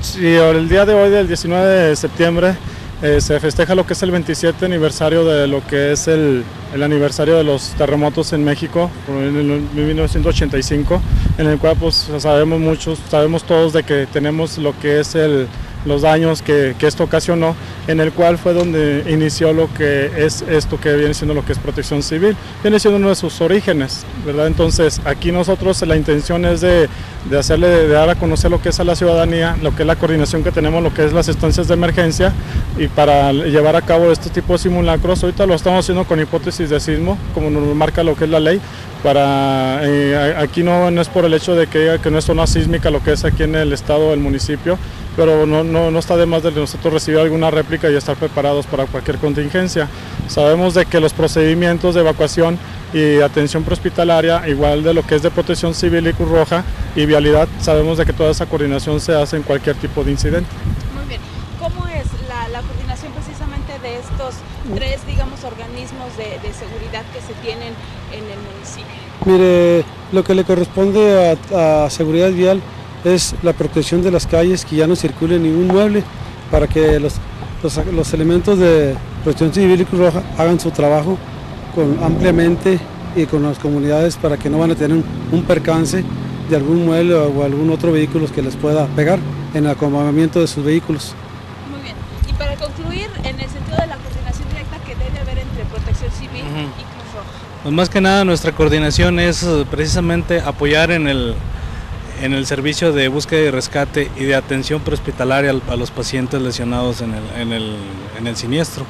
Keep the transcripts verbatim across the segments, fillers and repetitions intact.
Sí, el día de hoy, del diecinueve de septiembre, eh, se festeja lo que es el veintisiete aniversario de lo que es el, el aniversario de los terremotos en México, en el mil novecientos ochenta y cinco, en el cual pues sabemos muchos, sabemos todos de que tenemos lo que es el, los daños que, que esto ocasionó, en el cual fue donde inició lo que es esto que viene siendo lo que es protección civil, viene siendo uno de sus orígenes, ¿verdad? Entonces aquí nosotros la intención es de, de hacerle, de dar a conocer lo que es a la ciudadanía, lo que es la coordinación que tenemos, lo que es las estancias de emergencia, y para llevar a cabo este tipo de simulacros. Ahorita lo estamos haciendo con hipótesis de sismo, como nos marca lo que es la ley. Para, eh, aquí no, no es por el hecho de que diga que no es zona sísmica lo que es aquí en el estado, el municipio, pero no, no, no está de más de nosotros recibir alguna réplica y estar preparados para cualquier contingencia. Sabemos de que los procedimientos de evacuación y atención prehospitalaria, igual de lo que es de protección civil y Cruz Roja y vialidad, sabemos de que toda esa coordinación se hace en cualquier tipo de incidente. Muy bien. ¿Cómo es la, la coordinación precisamente de estos tres, digamos, organismos de, de seguridad que se tienen en el municipio? Mire, lo que le corresponde a, a seguridad vial es la protección de las calles, que ya no circule ningún mueble, para que los, los, los elementos de protección civil y Cruz Roja hagan su trabajo con, ampliamente y con las comunidades, para que no van a tener un, un percance de algún mueble o algún otro vehículo que les pueda pegar en el acomodamiento de sus vehículos. Muy bien. Y para concluir, en el sentido de la coordinación directa que debe haber entre protección civil uh-huh. y Cruz Roja. Pues más que nada nuestra coordinación es precisamente apoyar en el en el servicio de búsqueda y rescate y de atención prehospitalaria a los pacientes lesionados en el, en el, en el siniestro.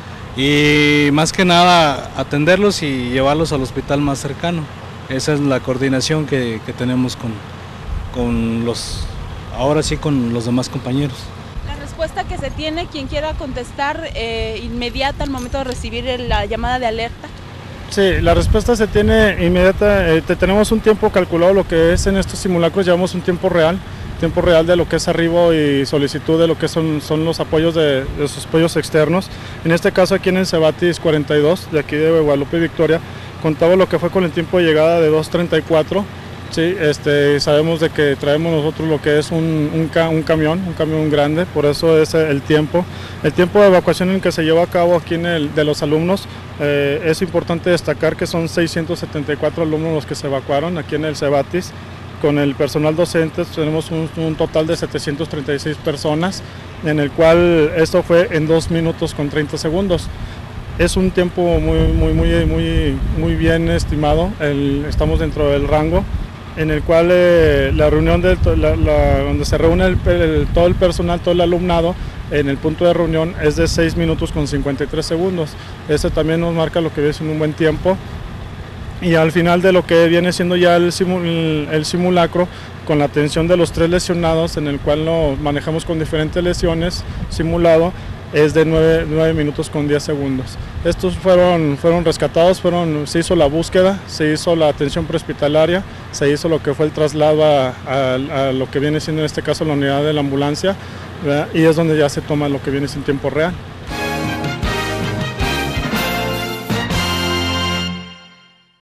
Y más que nada atenderlos y llevarlos al hospital más cercano. Esa es la coordinación que, que tenemos con, con los, ahora sí con los demás compañeros. La respuesta que se tiene, quien quiera contestar eh, inmediata al momento de recibir la llamada de alerta. Sí, la respuesta se tiene inmediata, eh, tenemos un tiempo calculado, lo que es en estos simulacros llevamos un tiempo real, tiempo real de lo que es arribo y solicitud de lo que son, son los apoyos de, de sus apoyos externos. En este caso aquí en el Cebatis cuarenta y dos, de aquí de Guadalupe y Victoria, contaba lo que fue con el tiempo de llegada de dos treinta y cuatro. Sí, este, sabemos de que traemos nosotros lo que es un, un, ca, un camión, un camión grande, por eso es el tiempo. El tiempo de evacuación en el que se lleva a cabo aquí en el, de los alumnos, eh, es importante destacar que son seiscientos setenta y cuatro alumnos los que se evacuaron aquí en el Cebatis. Con el personal docente tenemos un, un total de setecientas treinta y seis personas, en el cual esto fue en dos minutos con treinta segundos. Es un tiempo muy, muy, muy, muy, muy bien estimado, el, estamos dentro del rango, en el cual eh, la reunión de, la, la, donde se reúne el, el, todo el personal, todo el alumnado, en el punto de reunión es de seis minutos con cincuenta y tres segundos. Este también nos marca lo que es un buen tiempo. Y al final de lo que viene siendo ya el, simul, el simulacro, con la atención de los tres lesionados, en el cual nos manejamos con diferentes lesiones, simulado, es de nueve minutos con diez segundos. Estos fueron, fueron rescatados, fueron, se hizo la búsqueda, se hizo la atención prehospitalaria, se hizo lo que fue el traslado a, a, a lo que viene siendo en este caso la unidad de la ambulancia, ¿verdad? Y es donde ya se toma lo que viene en tiempo real.